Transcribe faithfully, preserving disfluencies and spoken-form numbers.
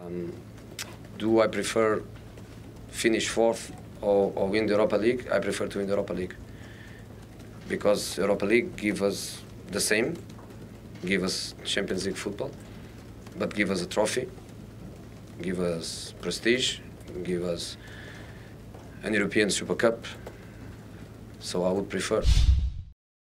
Um, do I prefer finish fourth or, or win the Europa League? I prefer to win the Europa League because Europa League give us the same, give us Champions League football, but give us a trophy, give us prestige, give us an European Super Cup. So I would prefer.